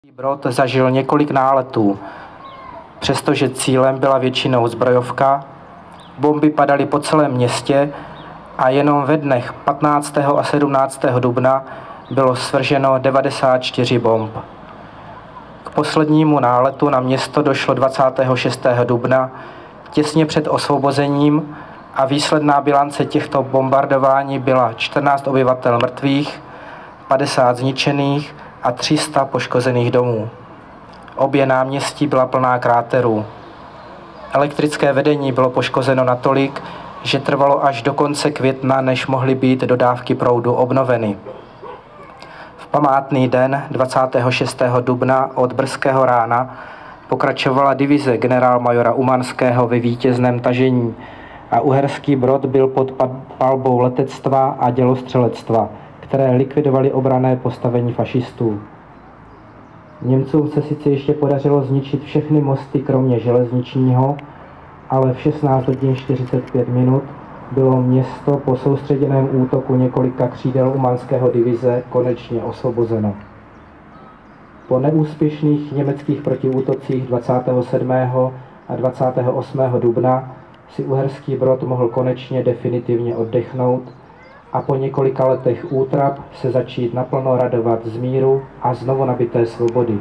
Brod zažil několik náletů, přestože cílem byla většinou zbrojovka. Bomby padaly po celém městě a jenom ve dnech 15. a 17. dubna bylo svrženo 94 bomb. K poslednímu náletu na město došlo 26. dubna, těsně před osvobozením, a výsledná bilance těchto bombardování byla 14 obyvatel mrtvých, 50 zničených a 300 poškozených domů. Obě náměstí byla plná kráterů. Elektrické vedení bylo poškozeno natolik, že trvalo až do konce května, než mohly být dodávky proudu obnoveny. V památný den 26. dubna od brzkého rána pokračovala divize generálmajora Umanského ve vítězném tažení a Uherský Brod byl pod palbou letectva a dělostřelectva, které likvidovaly obranné postavení fašistů. Němcům se sice ještě podařilo zničit všechny mosty kromě železničního, ale v 16 hodin 45 minut bylo město po soustředěném útoku několika křídel Umanského divize konečně osvobozeno. Po neúspěšných německých protiútocích 27. a 28. dubna si Uherský Brod mohl konečně definitivně oddechnout a po několika letech útrap se začít naplno radovat z míru a znovu nabité svobody.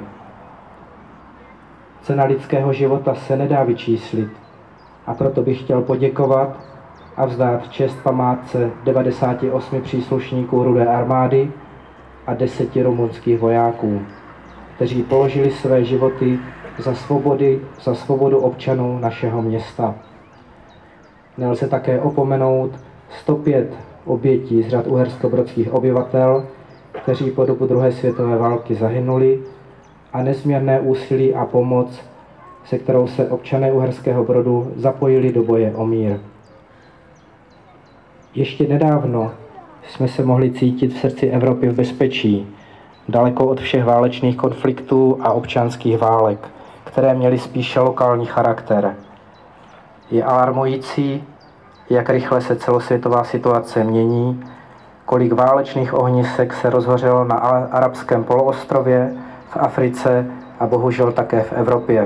Cena lidského života se nedá vyčíslit, a proto bych chtěl poděkovat a vzdát čest památce 98 příslušníků Rudé armády a 10 rumunských vojáků, kteří položili své životy za svobodu občanů našeho města. Nelze také opomenout 105 obětí z řad uherskobrodských obyvatel, kteří po dobu druhé světové války zahynuli, a nezměrné úsilí a pomoc, se kterou se občané Uherského Brodu zapojili do boje o mír. Ještě nedávno jsme se mohli cítit v srdci Evropy v bezpečí, daleko od všech válečných konfliktů a občanských válek, které měly spíše lokální charakter. Je alarmující, jak rychle se celosvětová situace mění, kolik válečných ohnisek se rozhořelo na arabském poloostrově, v Africe a bohužel také v Evropě.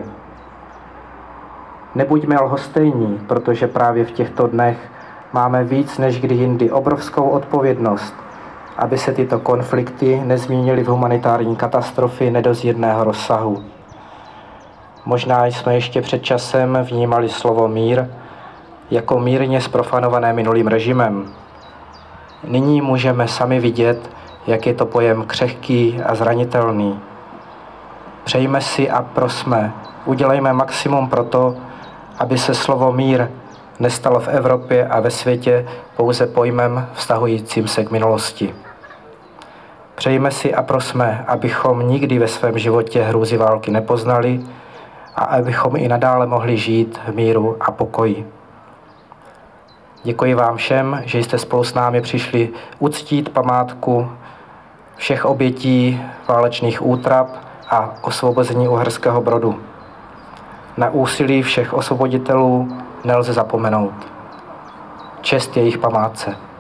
Nebuďme lhostejní, protože právě v těchto dnech máme víc než kdy jindy obrovskou odpovědnost, aby se tyto konflikty nezměnily v humanitární katastrofy nedozírného rozsahu. Možná jsme ještě před časem vnímali slovo mír jako mírně zprofanované minulým režimem. Nyní můžeme sami vidět, jak je to pojem křehký a zranitelný. Přejme si a prosme, udělejme maximum pro to, aby se slovo mír nestalo v Evropě a ve světě pouze pojmem vztahujícím se k minulosti. Přejme si a prosme, abychom nikdy ve svém životě hrůzy války nepoznali a abychom i nadále mohli žít v míru a pokoji. Děkuji vám všem, že jste spolu s námi přišli uctít památku všech obětí válečných útrap a osvobození Uherského Brodu. Na úsilí všech osvoboditelů nelze zapomenout. Čest jejich památce.